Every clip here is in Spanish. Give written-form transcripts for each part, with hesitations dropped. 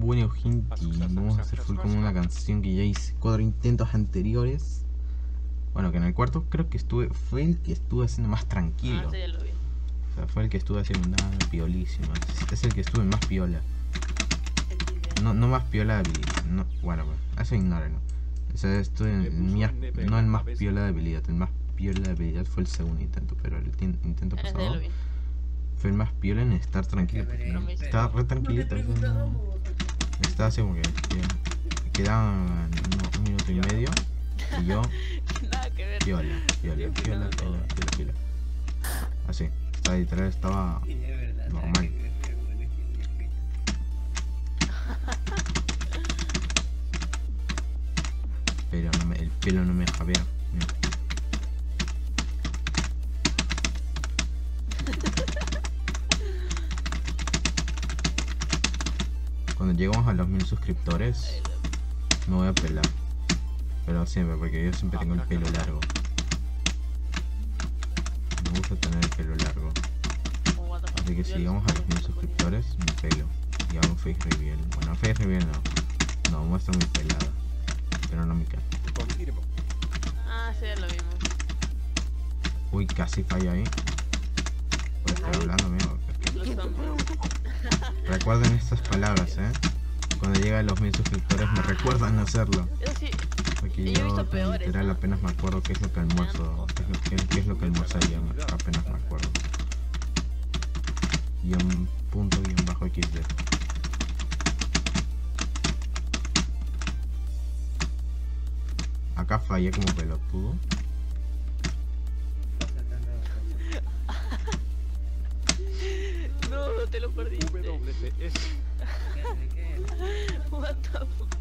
Bueno, gente, vamos a hacer full como una canción que ya hice 4 intentos anteriores. Bueno, que en el cuarto creo que fue el que estuve haciendo más tranquilo. Sí, ya lo vi. O sea, fue el que estuve haciendo nada piolísimo. Es el que estuve más piola. No más piola de habilidad. No, bueno, eso ignórenlo. O sea, estoy no el más piola de habilidad. El más piola de habilidad fue el segundo intento, pero el intento Ya pasado lo vi. fue el más piola en estar tranquilo. Estaba re tranquilito. Estaba así como que quedaban un minuto y medio. Y yo, Nada que ver. piola. Así, literal estaba normal. Pero el pelo no me deja ver. Cuando lleguemos a los 1000 suscriptores, me voy a pelar. Pero siempre, porque yo siempre tengo el pelo largo. Me gusta tener el pelo largo. Así que si llegamos a los 1000 suscriptores, me pelo. Y hago un face reveal. Bueno, face reveal no muestro mi pelada. Pero no mi cara. Ah, sí, ya lo vimos. Uy, casi falla ahí. Por estar hablando, amigo. Los hombres. Recuerden estas palabras, Cuando llega a los 1000 suscriptores me recuerdan hacerlo. Eso sí, Porque yo he visto peores, literal ¿no? apenas me acuerdo qué es lo que almuerzo. Qué es lo que almorzaría, apenas me acuerdo. _XD. Acá fallé como pelotudo. No, te lo perdiste. What the fuck.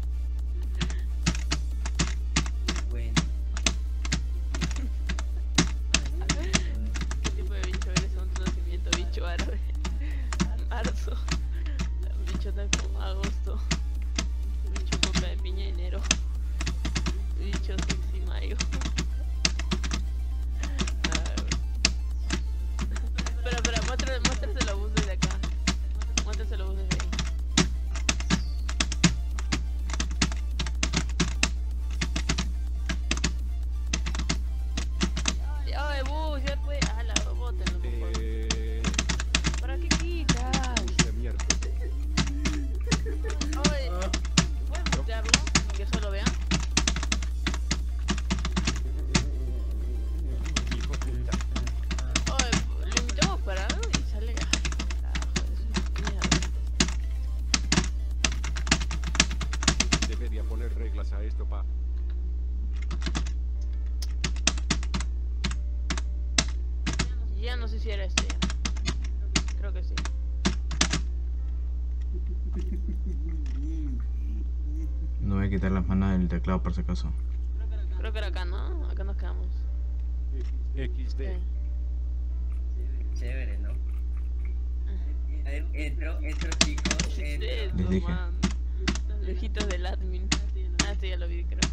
¿Qué tipo de bicho eres? Un nacimiento bicho árabe. Marzo. Bicho taco agosto. Bicho boca de piña enero. Bicho sexy mayo. Espera, muéstrase la bus desde acá. Muéstrase la bus desde ahí. Ay, bus, ya puede. Ah, la bótenlo, por favor. ¿Para qué quitas? Oye, ¿puedes mutearlo? Que solo vean. Oye, lo invitamos parado y sale. Ay, carajo, es una mierda. Debería poner reglas a esto, pa. Ya no sé si era este. Creo que sí. No voy a quitar las manos del teclado por si acaso. Creo que era acá, ¿no? Acá nos quedamos. XD. Sí. Chévere, ¿no? Entro chicos, entro. Les dije. Lejitos del admin. Ah, este ya lo vi, creo.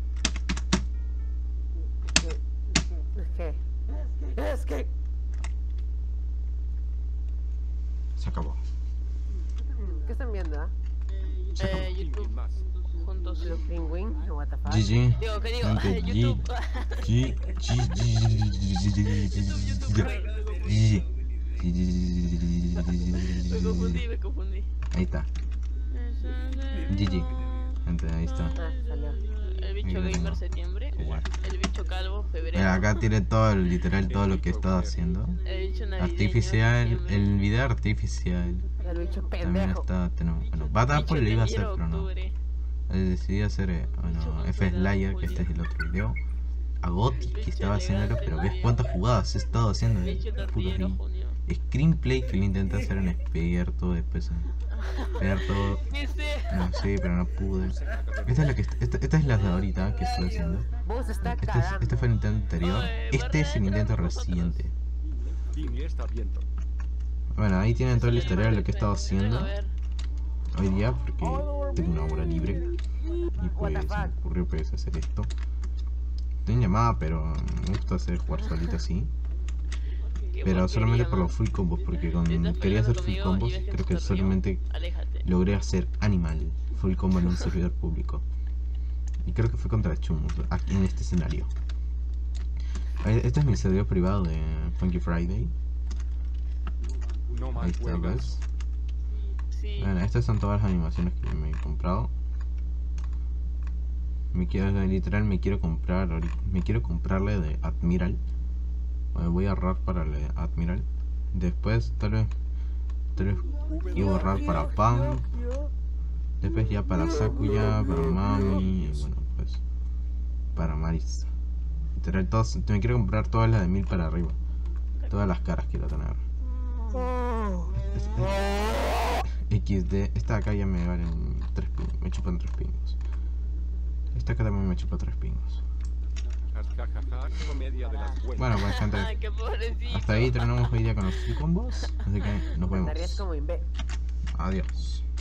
Es que. Se acabó. ¿Qué están viendo? YouTube Más. juntos. Los Penguin, what the fuck. GG. Digo, ¿qué digo? Gente, YouTube. Me confundí. Ahí está. GG. Gente, ahí está. Ah, salió. El bicho gamer septiembre. El bicho calvo febrero. Mira, acá tiene todo, literal, todo lo que he estado haciendo. El bicho navideño, Artificial, septiembre. el video artificial. El bicho También pendejo. está, tenemos, bueno, Batapole lo iba a hacer, pero no. Decidí hacer, bueno, F-Slayer, que este es el otro video. A Gotti, que estaba haciéndolo, pero ves cuántas jugadas he estado haciendo. Bicho Puto tortillero, así. junio. Screenplay, que le intenté hacer en experto, después experto. No, sí, pero no pude. Esta es la de ahorita que estoy haciendo. Vos está cagando. Este fue el intento anterior. Este es el intento reciente. Timmy está viendo. Bueno, ahí tienen todo el historial de lo que he estado haciendo A ver. hoy día, porque tengo una hora libre. Y pues se me ocurrió pues hacer esto. Estoy en llamada, pero me gusta hacer jugar solito así. pero solamente porquería, por man. los full combos, porque con Estás quería hacer peleando full conmigo combos, y ves que creo no que te río, solamente aléjate. logré hacer Animal full combo en un servidor público. Y creo que fue contra Chumos, aquí en este escenario. Este es mi servidor privado de Funky Friday. No Ahí más está, juegas. ¿ves? Sí. Bueno, estas son todas las animaciones que me he comprado. Literal me quiero comprar, me quiero comprarle de Admiral. Voy a ahorrar para el de Admiral. Después tal vez iba a ahorrar para Pam. Después ya para Sakuya, para Mami, y bueno, pues para Maris. Literal, todos, me quiero comprar todas las de 1000 para arriba. Todas las caras quiero tener. XD, esta de acá ya me valen 3 pingos, me chupan 3 pingos. Esta acá también me chupa 3 pingos. Jajaja, comedia de las buenas. Bueno, pues gente, Ay, qué pobrecito. hasta ahí terminamos hoy día con los full combos. Así que nos vemos. Andarías como imbe. Adiós.